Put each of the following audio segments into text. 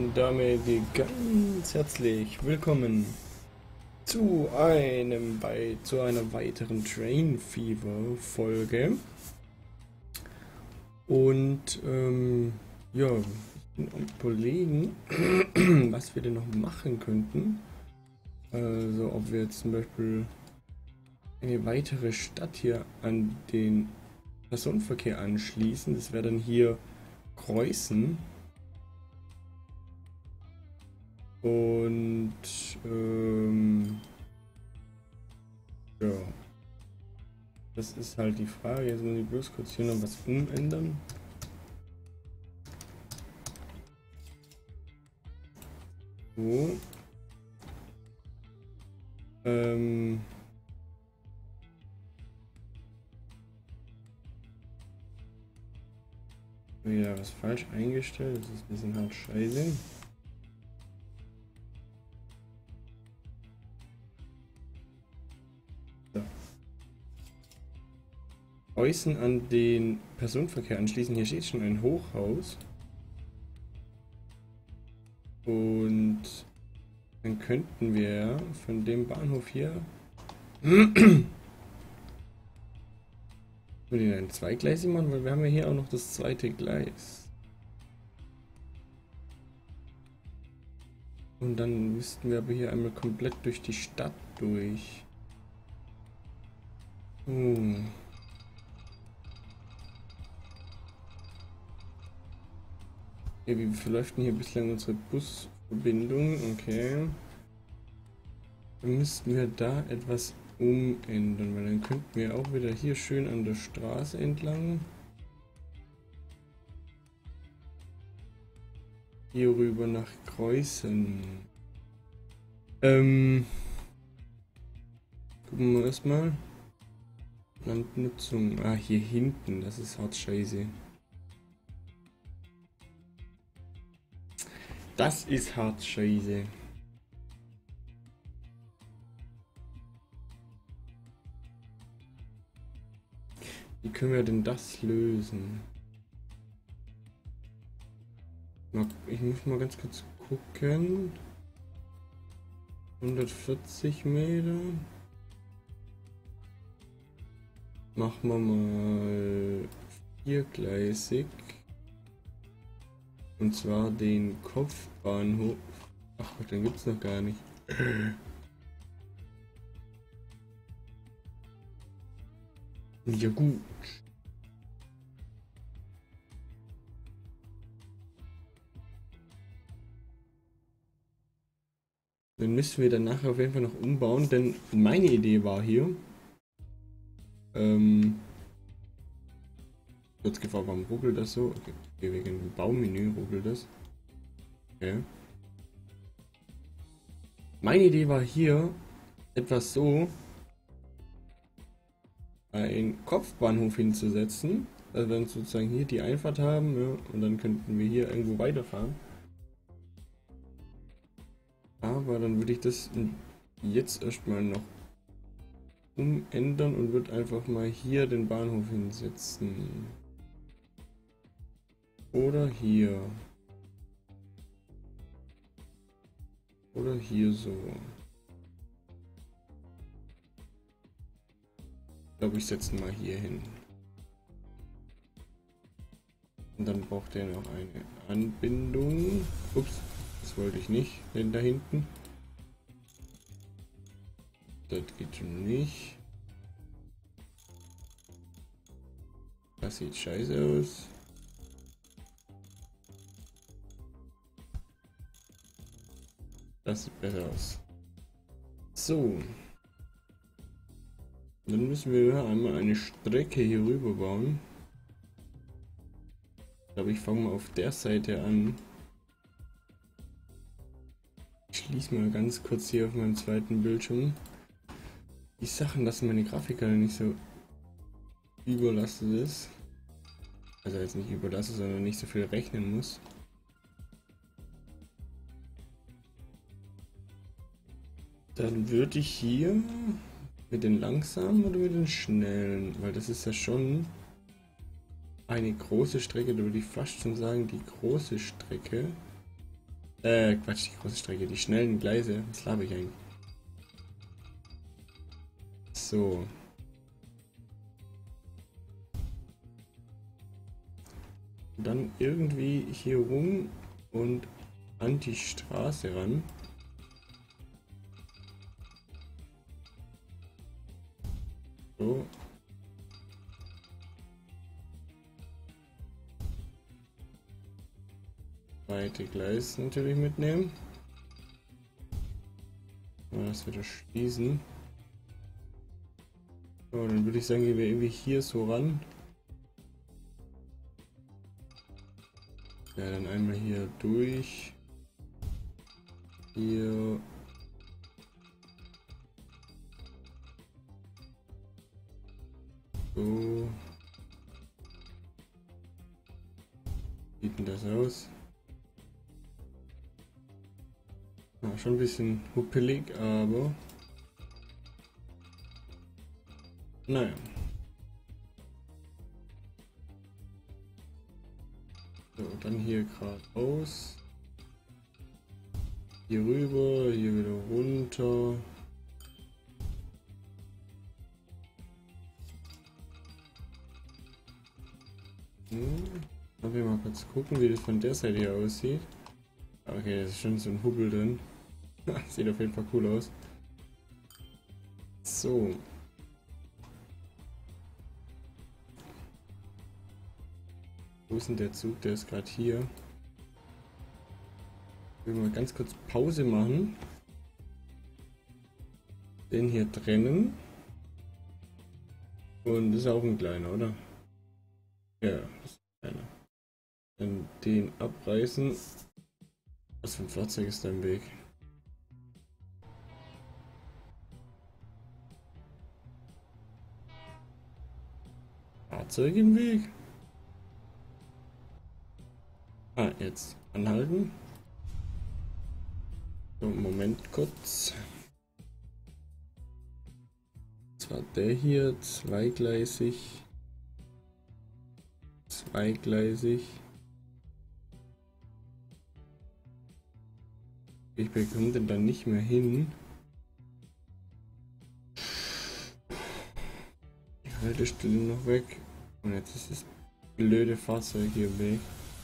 Und damit ganz herzlich willkommen zu einer weiteren Train Fever Folge. Und ja, ich bin am Überlegen, was wir denn noch machen könnten. Also ob wir jetzt zum Beispiel eine weitere Stadt hier an den Personenverkehr anschließen. Das wäre dann hier Kreuzen. Und ja, das ist halt die Frage. Jetzt muss ich bloß kurz hier noch was umändern. So. Wieder was falsch eingestellt. Das ist ein bisschen halt scheiße. Kreuzen an den Personenverkehr anschließen. Hier steht schon ein Hochhaus. Und dann könnten wir von dem Bahnhof hier den einen zweigleisig machen, weil wir haben ja hier auch noch das zweite Gleis. Und dann müssten wir aber hier einmal komplett durch die Stadt durch. Ja, wie verläuft denn hier bislang unsere Busverbindung? Okay. Dann müssten wir da etwas umändern, weil dann könnten wir auch wieder hier schön an der Straße entlang. Hier rüber nach Kreuzen. Gucken wir erstmal. Landnutzung. Ah, hier hinten. Das ist hart scheiße. Das ist hart scheiße. Wie können wir denn das lösen? Ich muss mal ganz kurz gucken. 140 Meter. Machen wir mal viergleisig. Und zwar den Kopfbahnhof. Ach Gott, den gibt's noch gar nicht. Ja gut. Dann müssen wir danach auf jeden Fall noch umbauen, denn meine Idee war hier. Kurz gefragt, warum ruckelt das so? Okay, wegen dem Baumenü ruckelt das. Okay. Meine Idee war hier etwas so einen Kopfbahnhof hinzusetzen, dass wir dann sozusagen hier die Einfahrt haben, ja, und dann könnten wir hier irgendwo weiterfahren. Aber dann würde ich das jetzt erstmal noch umändern und würde einfach mal hier den Bahnhof hinsetzen. Oder hier. Oder hier so. Ich glaube, ich setze ihn mal hier hin. Und dann braucht er noch eine Anbindung. Ups, das wollte ich nicht. Denn da hinten. Das geht schon nicht. Das sieht scheiße aus. Das sieht besser aus. So. Dann müssen wir einmal eine Strecke hier rüber bauen. Ich glaube, ich fange mal auf der Seite an. Ich schließe mal ganz kurz hier auf meinem zweiten Bildschirm die Sachen, dass meine Grafikkarte nicht so überlastet ist. Also jetzt nicht überlastet, sondern nicht so viel rechnen muss. Dann würde ich hier mit den langsamen oder mit den schnellen, weil das ist ja schon eine große Strecke, da würde ich fast schon sagen, die große Strecke. Quatsch, die große Strecke, die schnellen Gleise. Was laber ich eigentlich? So. Dann irgendwie hier rum und an die Straße ran. So. Zweite Gleis natürlich mitnehmen. Mal das wieder schließen. So, dann würde ich sagen, gehen wir irgendwie hier so ran. Ja, dann einmal hier durch. Hier. So. Wie sieht denn das aus? Ja, schon ein bisschen huppelig, aber naja. So, dann hier geradeaus. Hier rüber, hier wieder runter. Darf ich mal kurz gucken, wie das von der Seite hier aussieht. Okay, das ist schon so ein Hubbel drin. Sieht auf jeden Fall cool aus. So. Wo ist denn der Zug? Der ist gerade hier. Ich will mal ganz kurz Pause machen. Den hier trennen. Und das ist auch ein kleiner, oder? Ja, das ist ein kleiner. Dann den abreißen. Was für ein Fahrzeug ist da im Weg? Fahrzeug im Weg? Ah, jetzt anhalten. So, Moment kurz. Das war der hier, zweigleisig. Zweigleisig. Ich bekomme den dann nicht mehr hin. Die Haltestelle noch weg. Und jetzt ist das blöde Fahrzeug hier weg.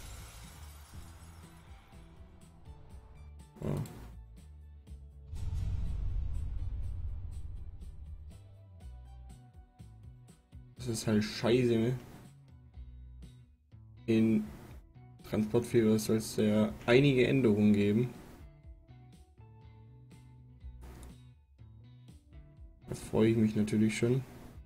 Oh. Das ist halt scheiße, ne? In Transportführer soll es ja einige Änderungen geben. Da freue ich mich natürlich schon.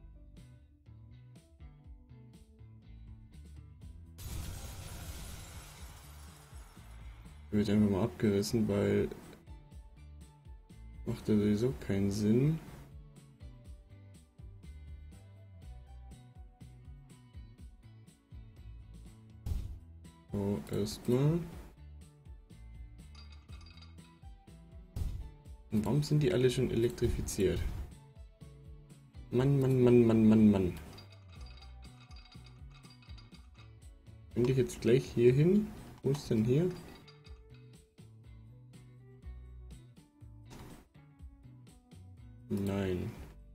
Wird einfach mal abgerissen, weil macht ja sowieso keinen Sinn. So, erstmal. Und warum sind die alle schon elektrifiziert? Mann, Mann, Mann, Mann, Mann, Mann. Könnte ich jetzt gleich hier hin? Wo ist denn hier? Nein.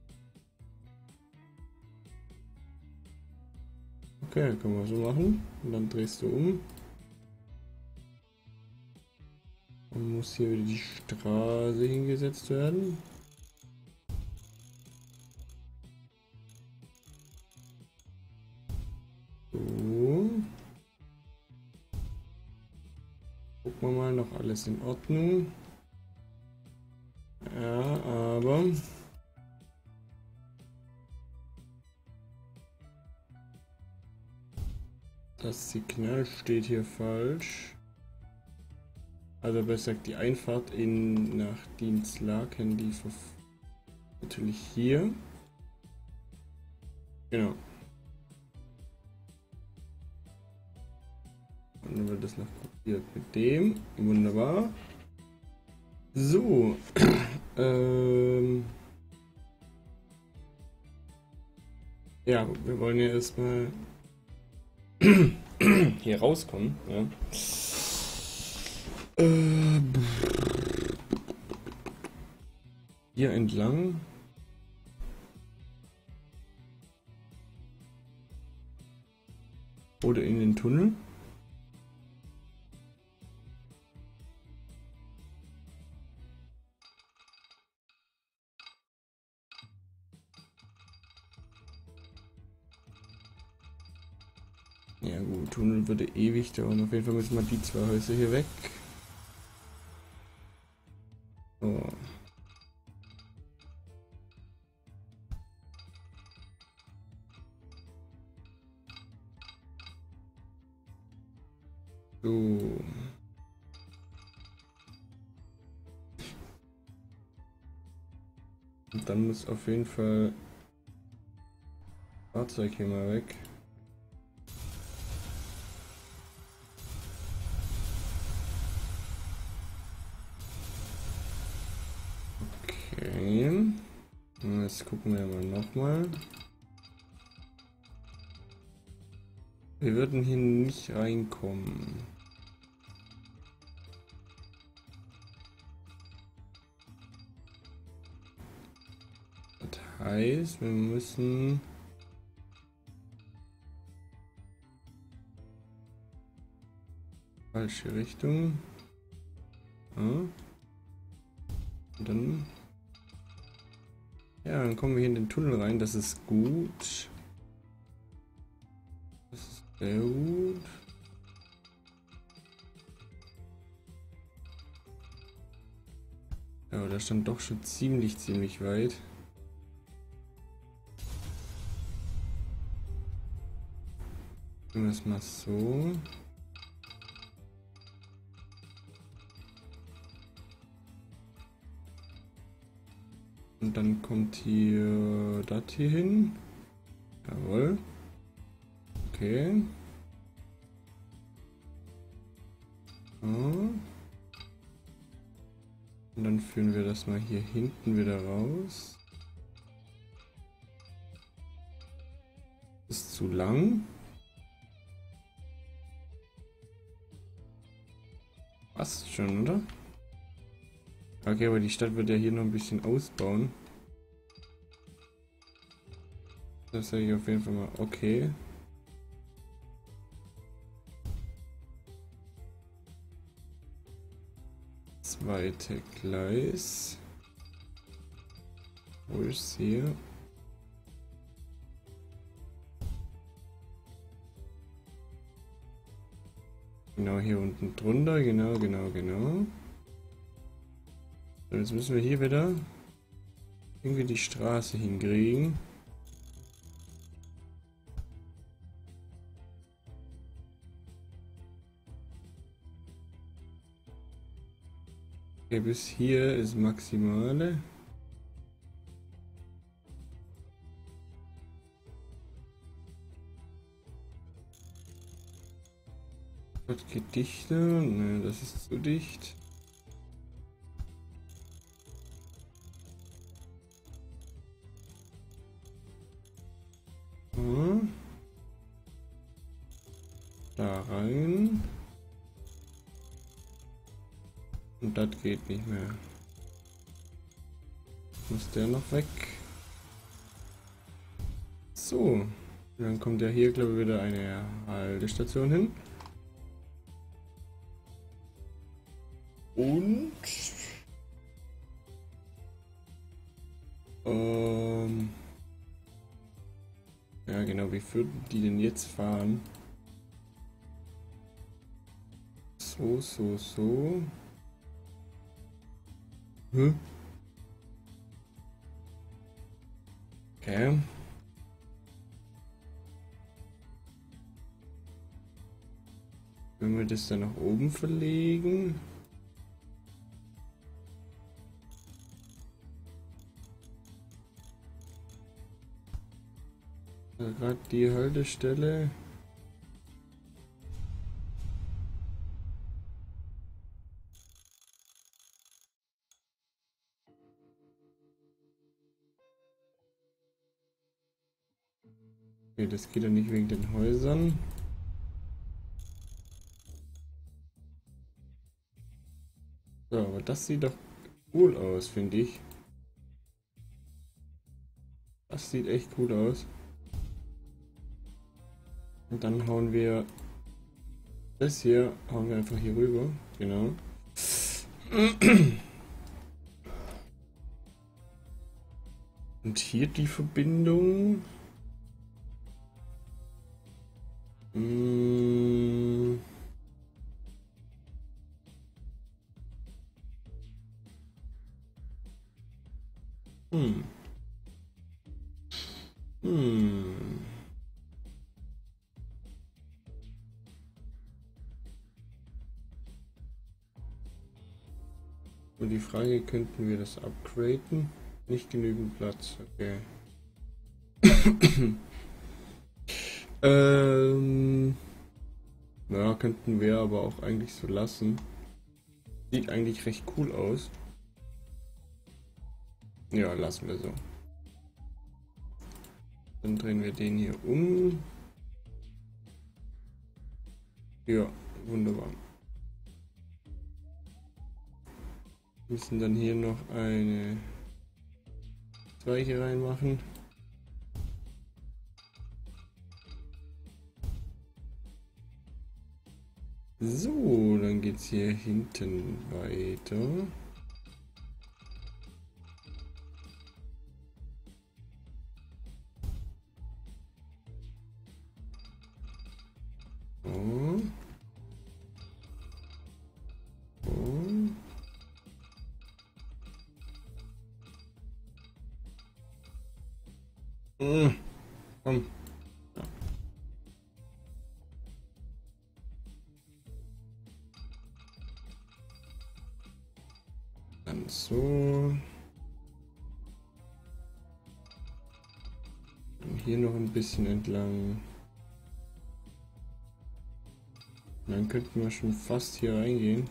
Okay, können wir so machen. Und dann drehst du um. Und muss hier wieder die Straße hingesetzt werden. So. Gucken wir mal, noch alles in Ordnung. Ja, aber das Signal steht hier falsch. Also besser gesagt, die Einfahrt nach Dienstlaken, die natürlich hier. Genau. Und dann wird das noch kopiert mit dem. Wunderbar. So. Ja, wir wollen ja erstmal hier rauskommen. Ja. Äh, Hier entlang. Oder in den Tunnel. Ja gut, Tunnel würde ewig dauern. Auf jeden Fall müssen wir die zwei Häuser hier weg. So. So. Und dann muss auf jeden Fall Fahrzeug hier mal weg. Okay. Und jetzt gucken wir mal nochmal. Wir würden hier nicht reinkommen. Das heißt, wir müssen falsche Richtung. Ja. Und dann dann kommen wir hier in den Tunnel rein. Das ist gut. Das ist sehr gut. Ja, aber da stand doch schon ziemlich weit. Machen wir das mal so. Und dann kommt hier das hier hin. Jawohl. Okay. So. Und dann führen wir das mal hier hinten wieder raus. Ist zu lang. Passt schon, oder? Okay, aber die Stadt wird ja hier noch ein bisschen ausbauen. Das sage ich auf jeden Fall mal okay. Zweite Gleis. Wo ist hier? Genau hier unten drunter, genau. So, jetzt müssen wir hier wieder irgendwie die Straße hinkriegen. Okay, bis hier ist maximale. Das geht dichter. Ne, das ist zu dicht. Da rein. Und das geht nicht mehr. Muss der noch weg? So. Dann kommt ja hier, glaube ich, wieder eine Haltestation hin. Und ja genau, wie würden die denn jetzt fahren? So. Hm? Okay. Wenn wir das dann nach oben verlegen. Gerade die Haltestelle. Okay, das geht ja nicht wegen den Häusern. So, aber das sieht doch cool aus, finde ich. Das sieht echt cool aus. Und dann hauen wir das hier, hauen wir einfach hier rüber. Genau. Und hier die Verbindung. Mm. Hm. Hm. Und die Frage, könnten wir das upgraden? Nicht genügend Platz, okay. Ja, könnten wir aber auch eigentlich so lassen. Sieht eigentlich recht cool aus. Ja, lassen wir so. Dann drehen wir den hier um. Ja, wunderbar. Wir müssen dann hier noch eine Weiche reinmachen. So, dann geht's hier hinten weiter. So. So. Komm. Ja. Dann so. Und hier noch ein bisschen entlang. Dann könnten wir schon fast hier reingehen.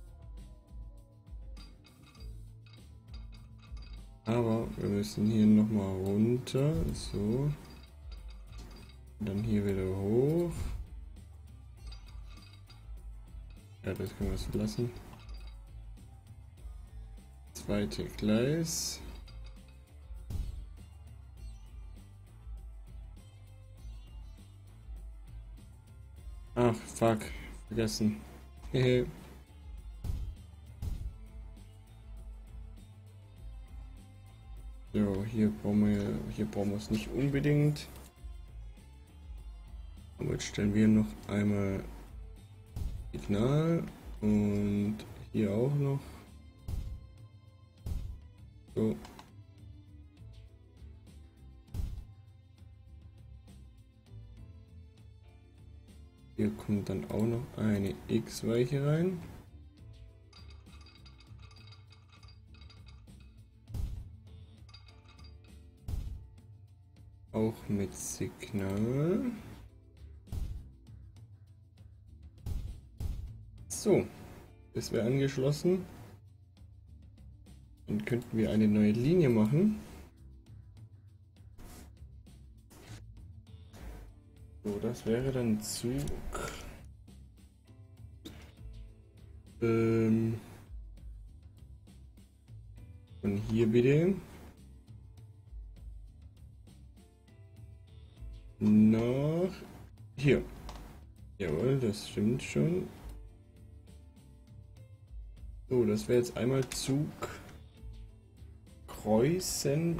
Aber wir müssen hier noch mal runter. So. Und dann hier wieder hoch. Ja, das können wir so lassen. Zweite Gleis. Ach, fuck. Vergessen. Hehe. So, hier brauchen wir es nicht unbedingt. Aber jetzt stellen wir noch einmal Signal und hier auch noch. So. Hier kommt dann auch noch eine X-Weiche rein. Auch mit Signal. So, das wäre angeschlossen. Dann könnten wir eine neue Linie machen. So, das wäre dann Zug. Von hier bitte. Nach hier. Jawohl, das stimmt schon. So, das wäre jetzt einmal Zug Kreuzen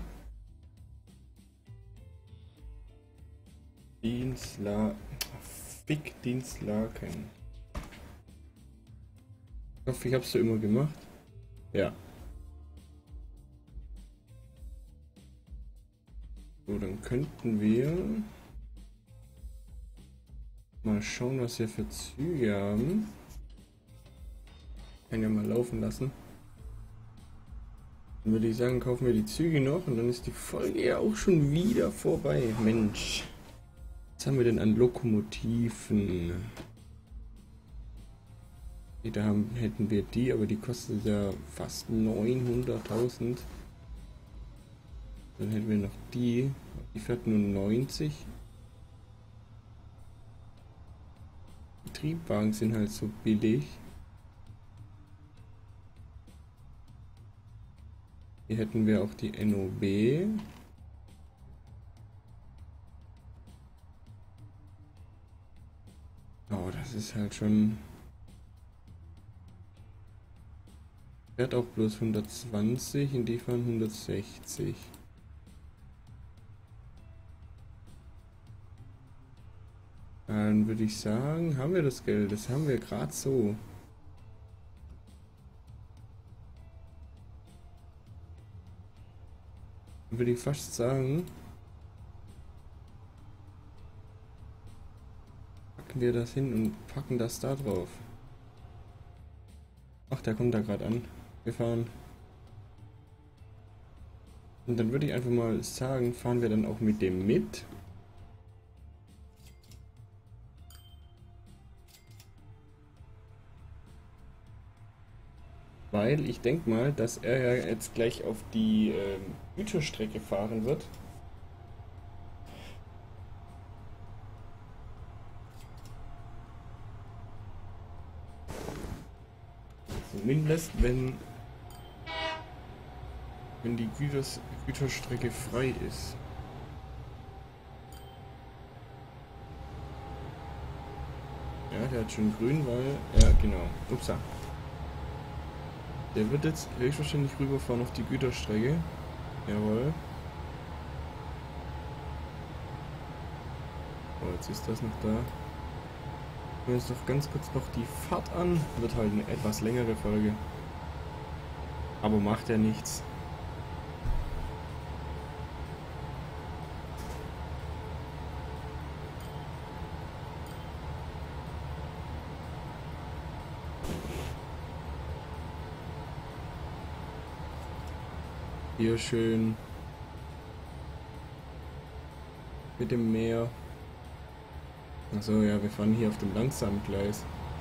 Dienstlaken. Ich hoffe, ich habe es so immer gemacht. Ja. So, dann könnten wir mal schauen, was wir für Züge haben. Kann ja mal laufen lassen. Dann würde ich sagen, kaufen wir die Züge noch und dann ist die Folge ja auch schon wieder vorbei. Mensch. Was haben wir denn an Lokomotiven? Da hätten wir die, aber die kostet ja fast 900.000. Dann hätten wir noch die fährt nur 90. Die Triebwagen sind halt so billig. Hier hätten wir auch die NOB. Oh, das ist halt schon... Fährt auch bloß 120, in die fahren 160. Dann würde ich sagen, haben wir das Geld. Das haben wir gerade so. Dann würde ich fast sagen, packen wir das hin und packen das da drauf. Ach, der kommt da gerade an. Wir fahren. Und dann würde ich einfach mal sagen, fahren wir dann auch mit dem mit. Weil ich denke mal, dass er ja jetzt gleich auf die Güterstrecke fahren wird. Zumindest wenn die Güterstrecke frei ist. Ja, der hat schon grün, weil... Ja, genau. Upsa. Der wird jetzt höchstwahrscheinlich rüberfahren auf die Güterstrecke. Jawohl. Oh, jetzt ist das noch da. Wir uns noch ganz kurz noch die Fahrt an. Wird halt eine etwas längere Folge. Aber macht ja nichts. Hier schön mit dem Meer. Achso, ja, wir fahren hier auf dem langsamen Gleis.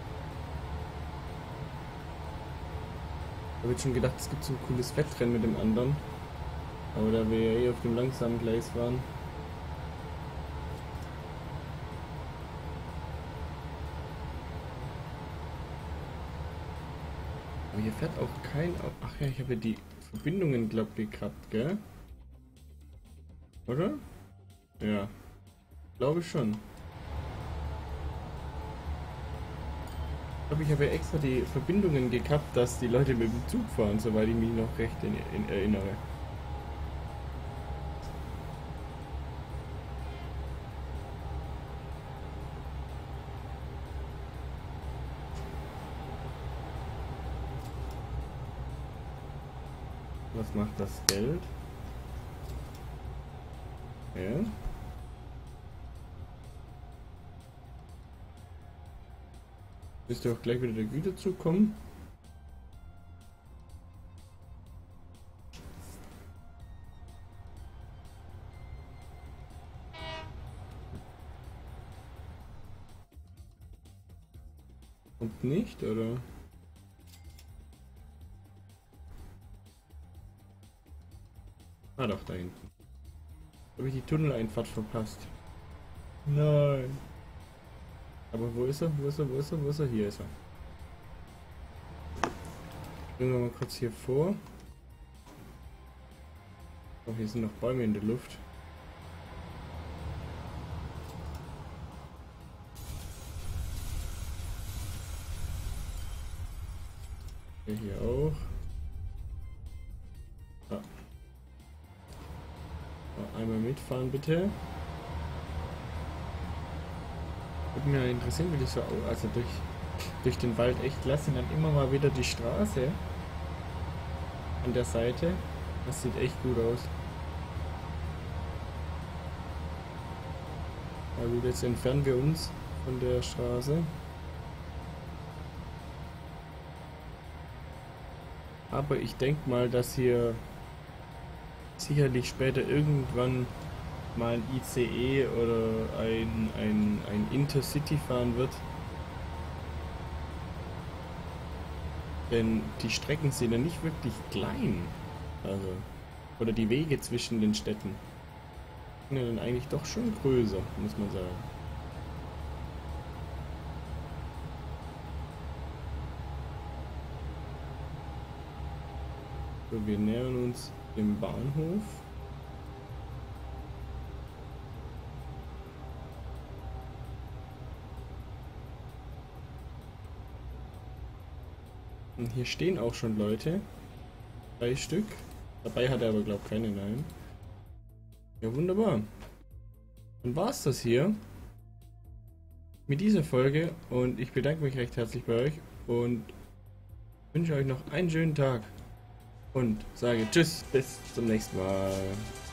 Ich habe jetzt schon gedacht, es gibt so ein cooles Wettrennen mit dem anderen. Aber da wir ja eh auf dem langsamen Gleis waren. Aber hier fährt auch kein... Ach ja, ich habe ja die Verbindungen, glaube ich, gehabt, gell? Oder? Ja. Glaube ich schon. Ich glaube, ich habe ja extra die Verbindungen gekappt, dass die Leute mit dem Zug fahren, soweit ich mich noch recht erinnere. Was macht das Geld? Ja. Müsste auch gleich wieder der Güterzug kommen. Kommt nicht, oder? Ah doch, da hinten. Habe ich die Tunneleinfahrt verpasst? Nein. Aber wo ist er? Wo ist er? Wo ist er? Wo ist er? Hier ist er. Springen wir mal kurz hier vor. Oh, hier sind noch Bäume in der Luft. Hier auch. Ah. Einmal mitfahren bitte. Würde mich interessieren, wie das so aussieht. Also durch den Wald echt klasse. Und dann immer mal wieder die Straße an der Seite. Das sieht echt gut aus. Na gut, jetzt entfernen wir uns von der Straße. Aber ich denke mal, dass hier sicherlich später irgendwann mal ein ICE oder ein Intercity fahren wird. Denn die Strecken sind ja nicht wirklich klein. Also, oder die Wege zwischen den Städten sind ja dann eigentlich doch schon größer, muss man sagen. So, wir nähern uns dem Bahnhof. Und hier stehen auch schon Leute. 3 Stück. Dabei hat er aber, glaube ich, keine, nein. Ja, wunderbar. Dann war es das hier mit dieser Folge und ich bedanke mich recht herzlich bei euch und wünsche euch noch einen schönen Tag und sage Tschüss, bis zum nächsten Mal.